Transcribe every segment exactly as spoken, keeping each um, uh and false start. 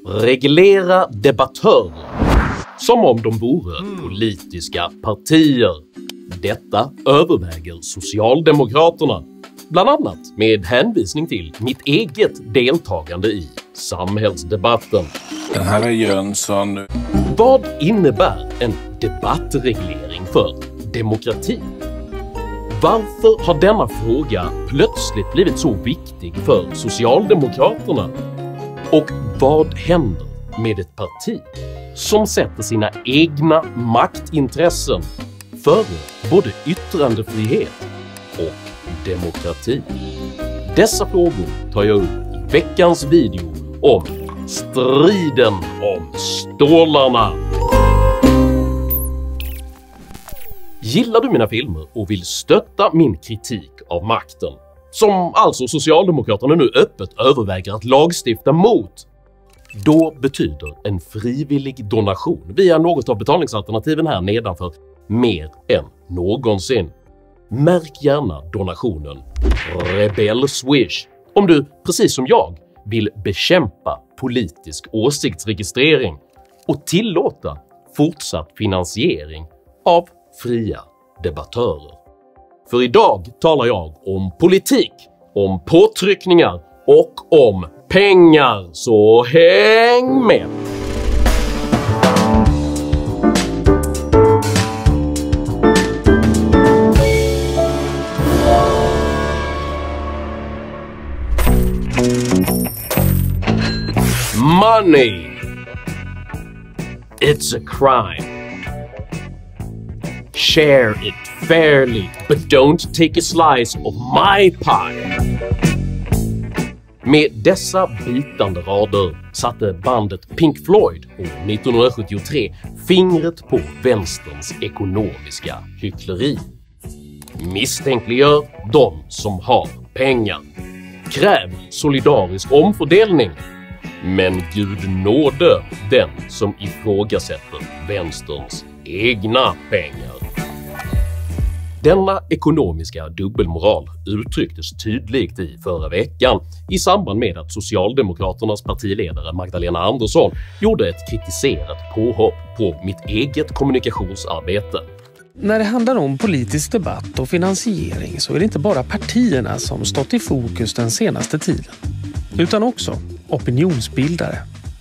Reglera debattörer som om de vore politiska partier. Detta överväger Socialdemokraterna, bland annat med hänvisning till mitt eget deltagande i samhällsdebatten. Den här är Jönsson. Vad innebär en debattreglering för demokrati? Varför har denna fråga plötsligt blivit så viktig för Socialdemokraterna? Och vad händer med ett parti som sätter sina egna maktintressen före både yttrandefrihet och demokrati? Dessa frågor tar jag upp i veckans video om striden om stålarna. Gillar du mina filmer och vill stötta min kritik av makten, som alltså Socialdemokraterna nu öppet överväger att lagstifta mot, då betyder en frivillig donation via något av betalningsalternativen här nedanför mer än någonsin. Märk gärna donationen Rebell Swish om du, precis som jag, vill bekämpa politisk åsiktsregistrering och tillåta fortsatt finansiering av fria debattörer. För idag talar jag om politik, om påtryckningar och om pengar, så häng med! Money! It's a crime. Share it fairly, but don't take a slice of my pie. Med dessa bitande rader satte bandet Pink Floyd år nittonhundrasjuttiotre fingret på vänsterns ekonomiska hyckleri. Misstänkliggör de som har pengar. Kräv solidarisk omfördelning. Men Gud nåde den som ifrågasätter vänsterns egna pengar. Denna ekonomiska dubbelmoral uttrycktes tydligt i förra veckan i samband med att Socialdemokraternas partiledare Magdalena Andersson gjorde ett kritiserat påhopp på mitt eget kommunikationsarbete. När det handlar om politisk debatt och finansiering så är det inte bara partierna som stått i fokus den senaste tiden, utan också opinionsbildare.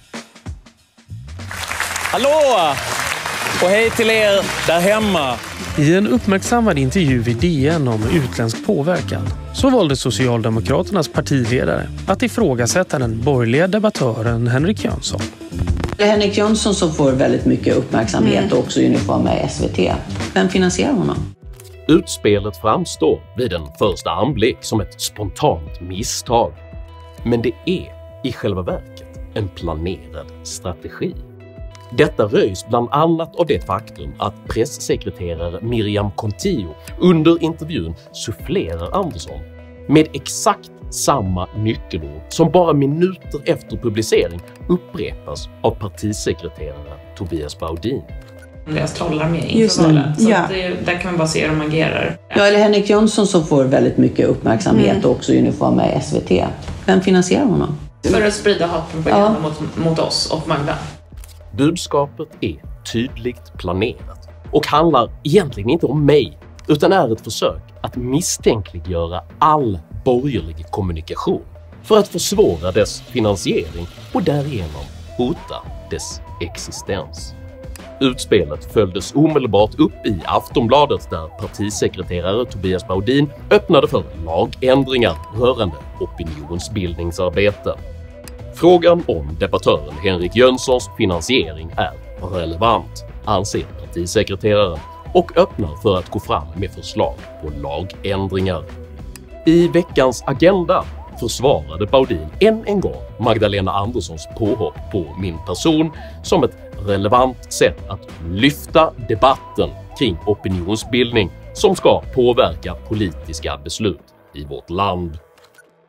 Hallå! Och hej till er där hemma! I en uppmärksammad intervju i D N om utländsk påverkan så valde Socialdemokraternas partiledare att ifrågasätta den borgerliga debattören Henrik Jönsson. Det är Henrik Jönsson som får väldigt mycket uppmärksamhet mm. och också uniform med S V T. Vem finansierar honom? Utspelet framstår vid en första anblick som ett spontant misstag. Men det är i själva verket en planerad strategi. Detta röjs bland annat av det faktum att pressekreterare Miriam Kontio under intervjun sufflerar Andersson med exakt samma nyckelord som bara minuter efter publicering upprepas av partisekreterare Tobias Baudin. Deras trollar med inför valet, så ja. det, där kan man bara se hur de agerar. Ja, eller Henrik Jönsson som får väldigt mycket uppmärksamhet mm. och också uniform med S V T. Vem finansierar honom? För att sprida hatpropaganda ja. mot, mot oss och Magda. Budskapet är tydligt planerat och handlar egentligen inte om mig, utan är ett försök att misstänkliggöra all borgerlig kommunikation för att försvåra dess finansiering och därigenom hota dess existens. Utspelet följdes omedelbart upp i Aftonbladet där partisekreterare Tobias Baudin öppnade för lagändringar rörande opinionsbildningsarbete. Frågan om debattören Henrik Jönssons finansiering är relevant, anser partisekreteraren, och öppnar för att gå fram med förslag på lagändringar. I veckans agenda försvarade Baudin än en gång Magdalena Anderssons påhopp på min person som ett relevant sätt att lyfta debatten kring opinionsbildning som ska påverka politiska beslut i vårt land.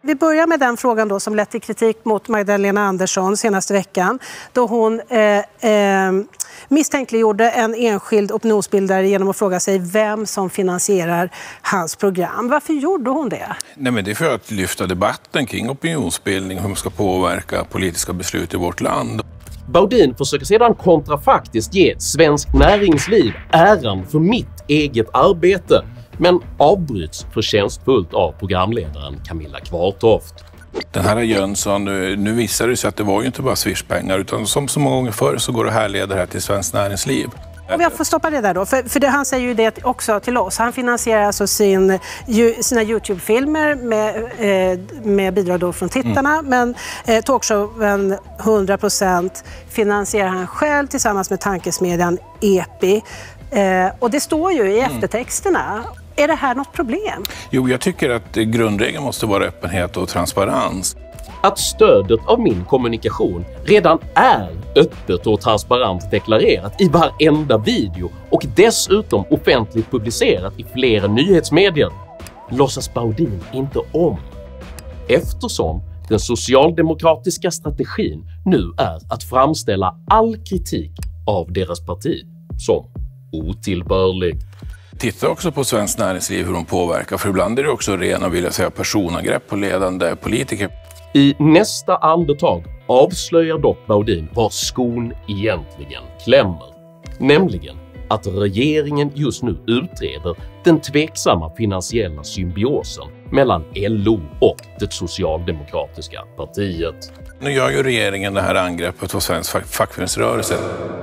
Vi börjar med den frågan då som lett till kritik mot Magdalena Andersson senaste veckan, då hon eh, eh, misstänkliggjorde en enskild opinionsbildare genom att fråga sig vem som finansierar hans program. Varför gjorde hon det? Nej, men det är för att lyfta debatten kring opinionsbildning, hur man ska påverka politiska beslut i vårt land. Baudin försöker sedan kontrafaktiskt ge Svensk Näringsliv äran för mitt eget arbete, men avbryts förtjänstfullt av programledaren Camilla Kvartoft. Den här Jönsson, nu visar det sig att det var ju inte bara swishpengar, utan som så många gånger förr så går det här leder här till Svensk Näringsliv. Om jag får stoppa det där då, för, för det, han säger ju det också till oss. Han finansierar alltså sin, ju, sina YouTube-filmer med, eh, med bidrag då från tittarna, mm. men eh, talkshowen hundra procent finansierar han själv tillsammans med tankesmedjan Epi. Eh, och det står ju i mm. eftertexterna. Är det här något problem? Jo, jag tycker att grundregeln måste vara öppenhet och transparens. Att stödet av min kommunikation redan är öppet och transparent deklarerat i varenda video och dessutom offentligt publicerat i flera nyhetsmedier låtsas Baudin inte om. Eftersom den socialdemokratiska strategin nu är att framställa all kritik av deras parti som otillbörlig. Titta också på Svensk Näringsliv, hur de påverkar, för ibland är det också rena, vill jag säga, personangrepp på ledande politiker. I nästa andetag avslöjar dock Baudin var skon egentligen klämmer, nämligen att regeringen just nu utreder den tveksamma finansiella symbiosen mellan L O och det socialdemokratiska partiet. Nu gör ju regeringen det här angreppet på svensk fack- fackföreningsrörelse.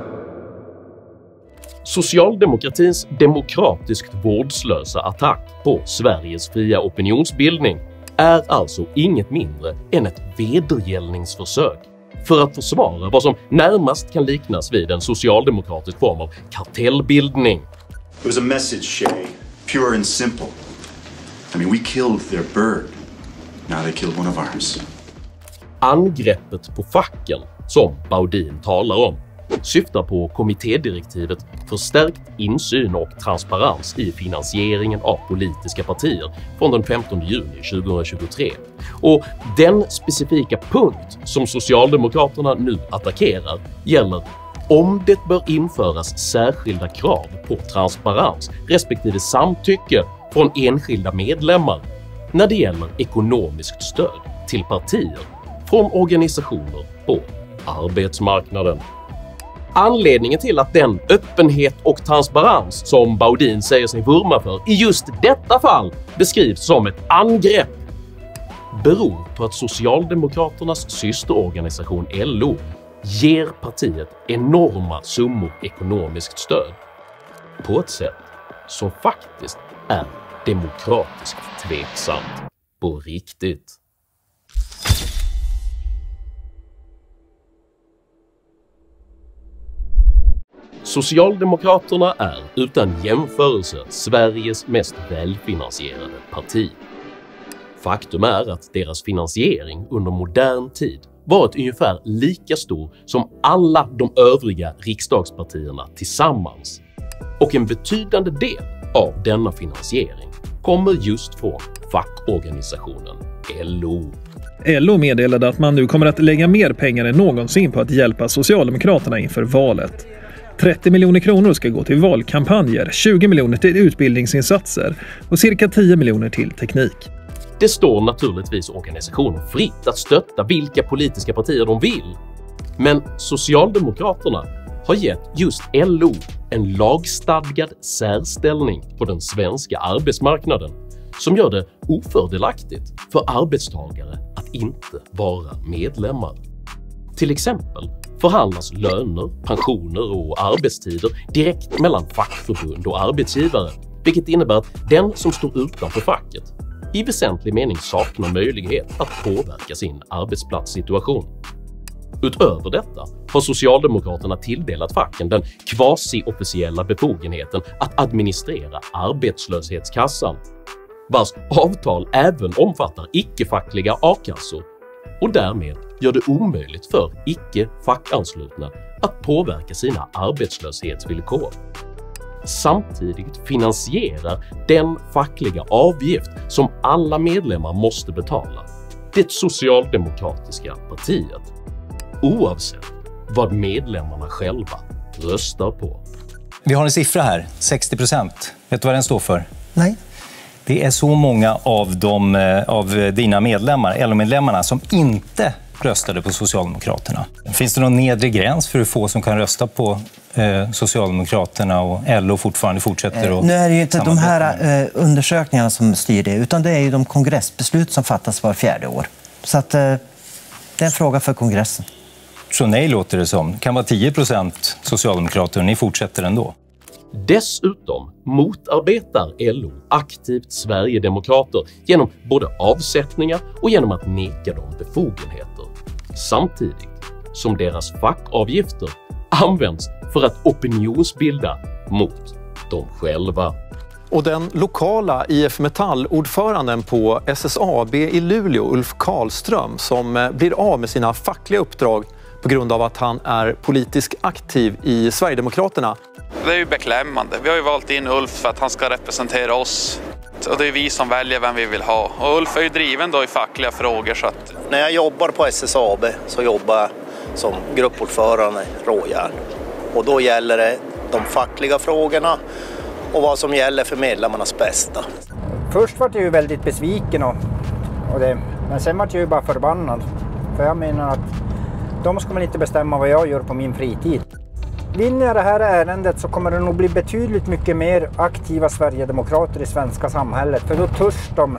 Socialdemokratins demokratiskt vårdslösa attack på Sveriges fria opinionsbildning är alltså inget mindre än ett vedergällningsförsök för att försvara vad som närmast kan liknas vid en socialdemokratisk form av kartellbildning. It was a message, Shay. Pure and simple. I mean, we killed their bird. Now they killed one of ours. Angreppet på facken, som Baudin talar om, syftar på kommittédirektivet för stärkt insyn och transparens i finansieringen av politiska partier från den femtonde juni tjugohundratjugotre. Och den specifika punkt som Socialdemokraterna nu attackerar gäller om det bör införas särskilda krav på transparens respektive samtycke från enskilda medlemmar när det gäller ekonomiskt stöd till partier från organisationer på arbetsmarknaden. Anledningen till att den öppenhet och transparens som Baudin säger sig vurma för i just detta fall beskrivs som ett angrepp beror på att Socialdemokraternas systerorganisation L O ger partiet enorma summor ekonomiskt stöd på ett sätt som faktiskt är demokratiskt tveksamt på riktigt. Socialdemokraterna är utan jämförelse Sveriges mest välfinansierade parti. Faktum är att deras finansiering under modern tid varit ungefär lika stor som alla de övriga riksdagspartierna tillsammans. Och en betydande del av denna finansiering kommer just från fackorganisationen L O. L O meddelade att man nu kommer att lägga mer pengar än någonsin på att hjälpa Socialdemokraterna inför valet. trettio miljoner kronor ska gå till valkampanjer, tjugo miljoner till utbildningsinsatser och cirka tio miljoner till teknik. Det står naturligtvis organisationen fritt att stötta vilka politiska partier de vill. Men Socialdemokraterna har gett just L O en lagstadgad särställning på den svenska arbetsmarknaden som gör det ofördelaktigt för arbetstagare att inte vara medlemmar. Till exempel förhandlas löner, pensioner och arbetstider direkt mellan fackförbund och arbetsgivare, vilket innebär att den som står utanför facket i väsentlig mening saknar möjlighet att påverka sin arbetsplatssituation. Utöver detta har Socialdemokraterna tilldelat facken den quasi-officiella befogenheten att administrera arbetslöshetskassan, vars avtal även omfattar icke-fackliga a-kassor och därmed gör det omöjligt för icke-fackanslutna att påverka sina arbetslöshetsvillkor. Samtidigt finansierar den fackliga avgift som alla medlemmar måste betala det socialdemokratiska partiet, oavsett vad medlemmarna själva röstar på. Vi har en siffra här, sextio procent. Vet du vad den står för? Nej. Det är så många av, de, av dina medlemmar, L O-medlemmarna, som inte röstade på Socialdemokraterna. Finns det någon nedre gräns för hur få som kan rösta på eh, Socialdemokraterna och L O fortfarande fortsätter att... Eh, nu är det ju inte de här eh, undersökningarna som styr det, utan det är ju de kongressbeslut som fattas var fjärde år. Så att, eh, det är en fråga för kongressen. Så nej, låter det som. Det kan vara tio procent socialdemokrater och ni fortsätter ändå. Dessutom motarbetar L O aktivt Sverigedemokrater genom både avsättningar och genom att neka dem befogenheter, samtidigt som deras fackavgifter används för att opinionsbilda mot dem själva. Och den lokala I F Metall-ordföranden på S S A B i Luleå, Ulf Karlström, som blir av med sina fackliga uppdrag på grund av att han är politiskt aktiv i Sverigedemokraterna. Det är ju beklämmande. Vi har ju valt in Ulf för att han ska representera oss. Och det är vi som väljer vem vi vill ha. Och Ulf är ju driven då i fackliga frågor. Så att... När jag jobbar på S S A B så jobbar jag som gruppordförande råjärn. Och då gäller det de fackliga frågorna och vad som gäller för medlemmarnas bästa. Först var jag ju väldigt besviken och, och det, men sen var jag ju bara förbannad. För jag menar att de ska väl inte bestämma vad jag gör på min fritid. Vinner jag det här ärendet så kommer det nog bli betydligt mycket mer aktiva Sverigedemokrater i svenska samhället. För då törs de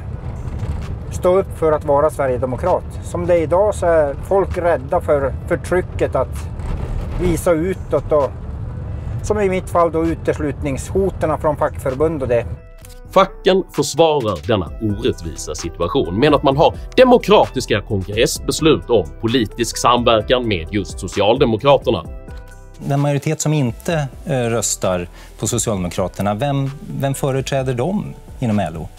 stå upp för att vara Sverigedemokrat. Som det är idag så är folk rädda för förtrycket att visa utåt. Och, som i mitt fall då uteslutningshoterna från fackförbund och det. Facken försvarar denna orättvisa situation med att man har demokratiska kongressbeslut om politisk samverkan med just Socialdemokraterna. Den majoritet som inte eh, röstar på Socialdemokraterna, vem, vem företräder de inom L O?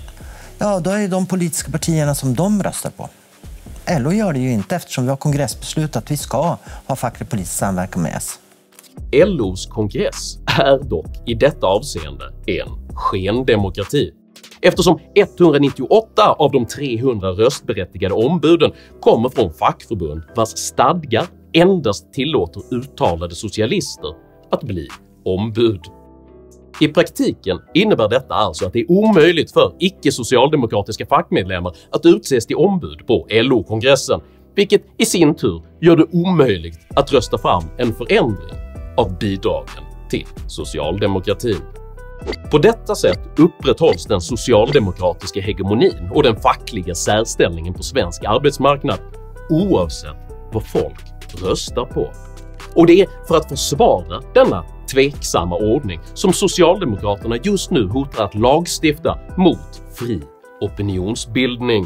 Ja, då är det de politiska partierna som de röstar på. L O gör det ju inte eftersom vi har kongressbeslut att vi ska ha facklig politisk samverkan med S. L O:s kongress är dock i detta avseende en skendemokrati. Eftersom etthundranittioåtta av de trehundra röstberättigade ombuden kommer från fackförbund vars stadgar endast tillåter uttalade socialister att bli ombud. I praktiken innebär detta alltså att det är omöjligt för icke-socialdemokratiska fackmedlemmar att utses till ombud på L O-kongressen, vilket i sin tur gör det omöjligt att rösta fram en förändring av bidragen till socialdemokratin. På detta sätt upprätthålls den socialdemokratiska hegemonin och den fackliga särställningen på svensk arbetsmarknad oavsett vad folk röstar på. Och det är för att försvara denna tveksamma ordning som Socialdemokraterna just nu hotar att lagstifta mot fri opinionsbildning.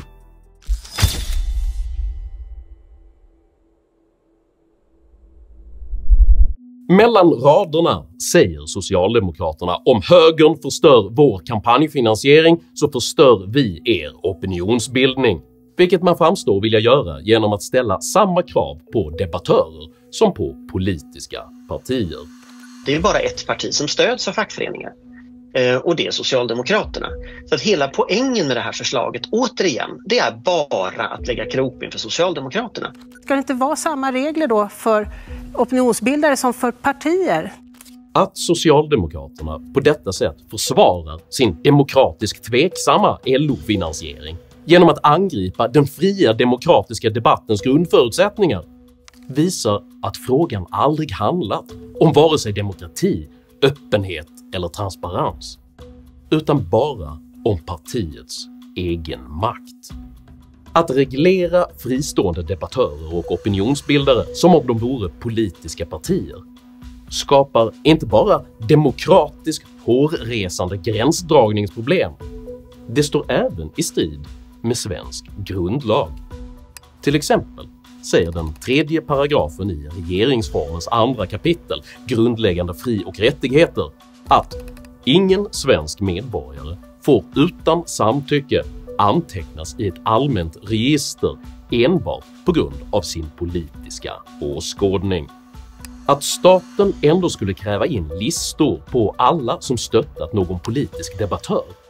Mellan raderna säger Socialdemokraterna om högern förstör vår kampanjfinansiering så förstör vi er opinionsbildning. Vilket man framstår vilja göra genom att ställa samma krav på debattörer som på politiska partier. Det är bara ett parti som stöds av fackföreningar och det är Socialdemokraterna. Så att hela poängen med det här förslaget, återigen, det är bara att lägga kroppen för Socialdemokraterna. Ska det inte vara samma regler då för opinionsbildare som för partier? Att Socialdemokraterna på detta sätt försvarar sin demokratiskt tveksamma L O-finansiering genom att angripa den fria demokratiska debattens grundförutsättningar visar att frågan aldrig handlat om vare sig demokrati, öppenhet eller transparens, utan bara om partiets egen makt. Att reglera fristående debattörer och opinionsbildare som om de vore politiska partier skapar inte bara demokratiskt hårresande gränsdragningsproblem, det står även i strid med svensk grundlag. Till exempel säger den tredje paragrafen i regeringsformens andra kapitel grundläggande fri- och rättigheter att ingen svensk medborgare får utan samtycke antecknas i ett allmänt register enbart på grund av sin politiska åskådning. Att staten ändå skulle kräva in listor på alla som stöttat någon politisk debattör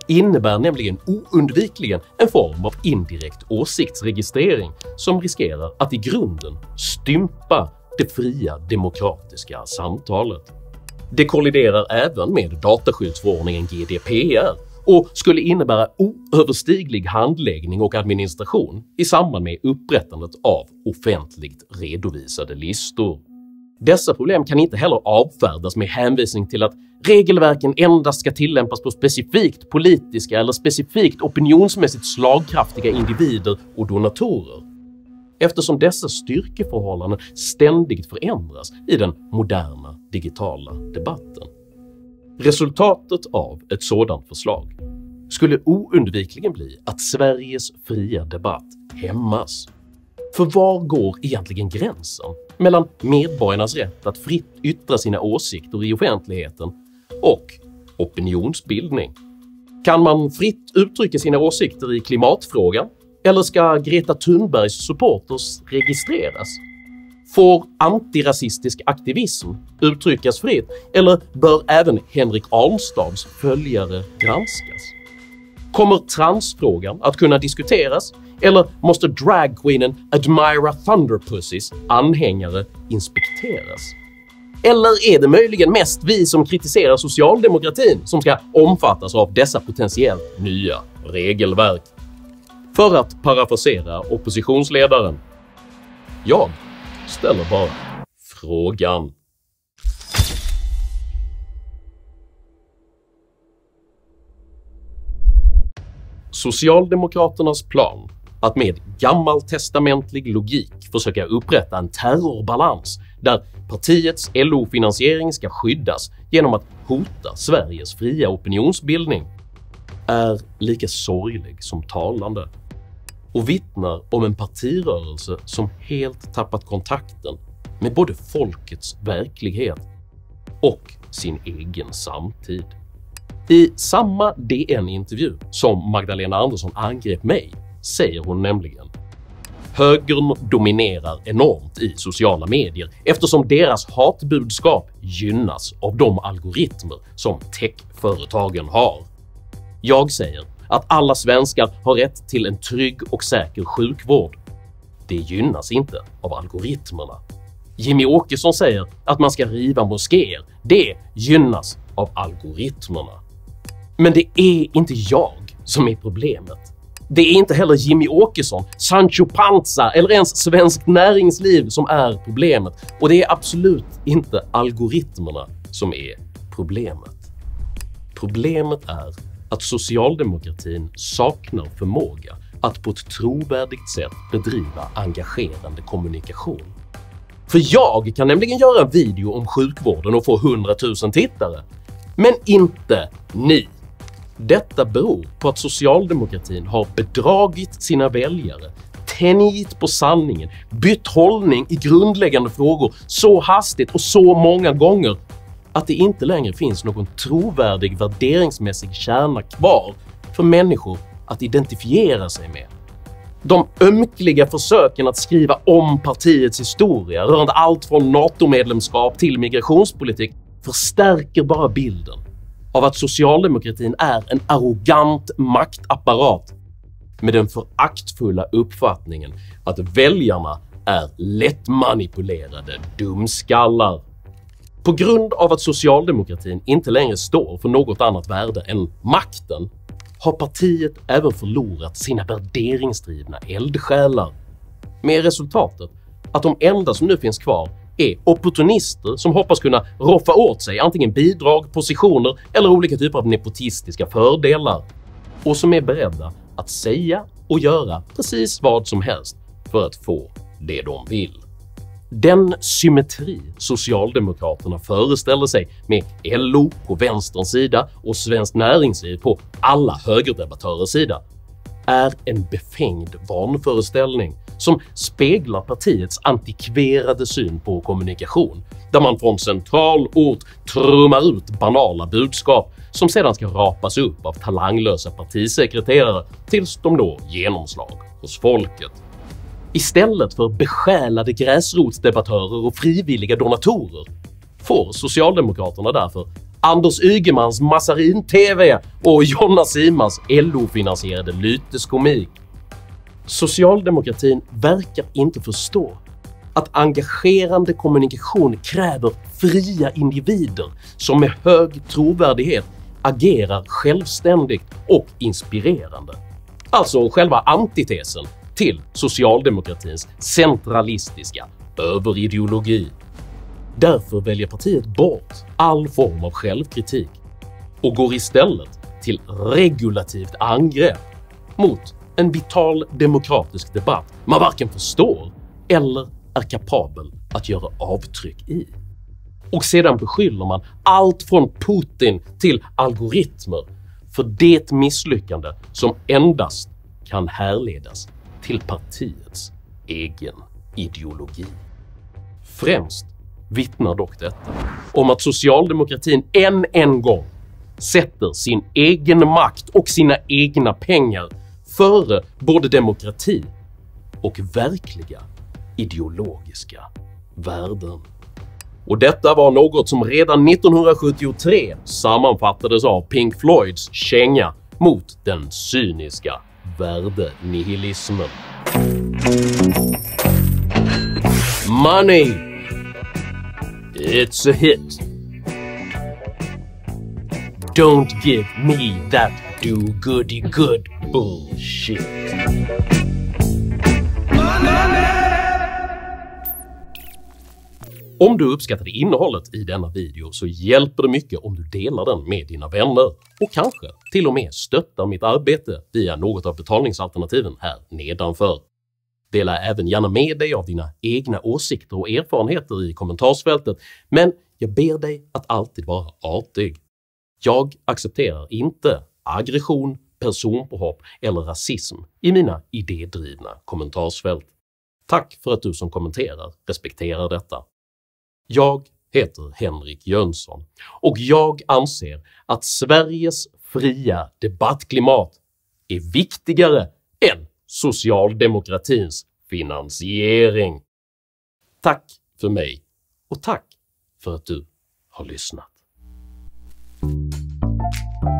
innebär nämligen oundvikligen en form av indirekt åsiktsregistrering som riskerar att i grunden stympa det fria demokratiska samtalet. Det kolliderar även med dataskyddsförordningen G D P R och skulle innebära oöverstiglig handläggning och administration i samband med upprättandet av offentligt redovisade listor. Dessa problem kan inte heller avfärdas med hänvisning till att regelverken endast ska tillämpas på specifikt politiska eller specifikt opinionsmässigt slagkraftiga individer och donatorer, eftersom dessa styrkeförhållanden ständigt förändras i den moderna digitala debatten. Resultatet av ett sådant förslag skulle oundvikligen bli att Sveriges fria debatt hämmas. För var går egentligen gränsen mellan medborgarnas rätt att fritt yttra sina åsikter i offentligheten och opinionsbildning? Kan man fritt uttrycka sina åsikter i klimatfrågan, eller ska Greta Thunbergs supporters registreras? Får antirasistisk aktivism uttryckas fritt, eller bör även Henrik Arnstads följare granskas? Kommer transfrågan att kunna diskuteras, eller måste dragqueenen Admira Thunderpussys anhängare inspekteras? Eller är det möjligen mest vi som kritiserar socialdemokratin som ska omfattas av dessa potentiellt nya regelverk? För att parafrasera oppositionsledaren: jag ställer bara frågan. Socialdemokraternas plan att med gammaltestamentlig logik försöka upprätta en terrorbalans där partiets L O-finansiering ska skyddas genom att hota Sveriges fria opinionsbildning är lika sorglig som talande och vittnar om en partirörelse som helt tappat kontakten med både folkets verklighet och sin egen samtid. I samma D N-intervju som Magdalena Andersson angrep mig säger hon nämligen: högern dominerar enormt i sociala medier eftersom deras hatbudskap gynnas av de algoritmer som techföretagen har. Jag säger att alla svenskar har rätt till en trygg och säker sjukvård. Det gynnas inte av algoritmerna. Jimmy Åkesson säger att man ska riva moskéer. Det gynnas av algoritmerna. Men det är inte jag som är problemet. Det är inte heller Jimmy Åkesson, Sancho Panza eller ens Svenskt Näringsliv som är problemet. Och det är absolut inte algoritmerna som är problemet. Problemet är att socialdemokratin saknar förmåga att på ett trovärdigt sätt bedriva engagerande kommunikation. För jag kan nämligen göra en video om sjukvården och få hundratusen tittare, men inte ni. Detta beror på att socialdemokratin har bedragit sina väljare, tänjt på sanningen, bytt hållning i grundläggande frågor så hastigt och så många gånger att det inte längre finns någon trovärdig värderingsmässig kärna kvar för människor att identifiera sig med. De ömkliga försöken att skriva om partiets historia rörande allt från NATO-medlemskap till migrationspolitik förstärker bara bilden av att socialdemokratin är en arrogant maktapparat med den föraktfulla uppfattningen att väljarna är lättmanipulerade dumskallar. På grund av att socialdemokratin inte längre står för något annat värde än makten har partiet även förlorat sina värderingsdrivna eldsjälar, med resultatet att de enda som nu finns kvar är opportunister som hoppas kunna roffa åt sig antingen bidrag, positioner eller olika typer av nepotistiska fördelar och som är beredda att säga och göra precis vad som helst för att få det de vill. Den symmetri Socialdemokraterna föreställer sig med L O på vänsterns sida och Svenskt Näringsliv på alla högerdebattörers sida är en befängd vanföreställning som speglar partiets antikverade syn på kommunikation, där man från central ort trummar ut banala budskap som sedan ska rapas upp av talanglösa partisekreterare tills de når genomslag hos folket. Istället för besjälade gräsrotsdebattörer och frivilliga donatorer får Socialdemokraterna därför Anders Ygemans Massarin-T V och Jonna Simans L O-finansierade lyteskomik. Socialdemokratin verkar inte förstå att engagerande kommunikation kräver fria individer som med hög trovärdighet agerar självständigt och inspirerande. Alltså själva antitesen till socialdemokratins centralistiska överideologi. Därför väljer partiet bort all form av självkritik och går istället till regulativt angrepp mot en vital demokratisk debatt man varken förstår eller är kapabel att göra avtryck i. Och sedan beskyller man allt från Putin till algoritmer för det misslyckande som endast kan härledas till partiets egen ideologi. Främst vittnar dock detta om att socialdemokratin än en gång sätter sin egen makt och sina egna pengar före både demokrati och verkliga ideologiska värden. Och detta var något som redan nittonhundrasjuttiotre sammanfattades av Pink Floyds känga mot den cyniska värdenihilismen. Money, it's a hit. Don't give me that do-goody-good bullshit. Om du uppskattade innehållet i denna video så hjälper det mycket om du delar den med dina vänner och kanske till och med stöttar mitt arbete via något av betalningsalternativen här nedanför. Dela även gärna med dig av dina egna åsikter och erfarenheter i kommentarsfältet, men jag ber dig att alltid vara artig. Jag accepterar inte aggression, personpåhopp eller rasism i mina idédrivna kommentarsfält. Tack för att du som kommenterar respekterar detta. Jag heter Henrik Jönsson och jag anser att Sveriges fria debattklimat är viktigare än socialdemokratins finansiering. Tack för mig och tack för att du har lyssnat.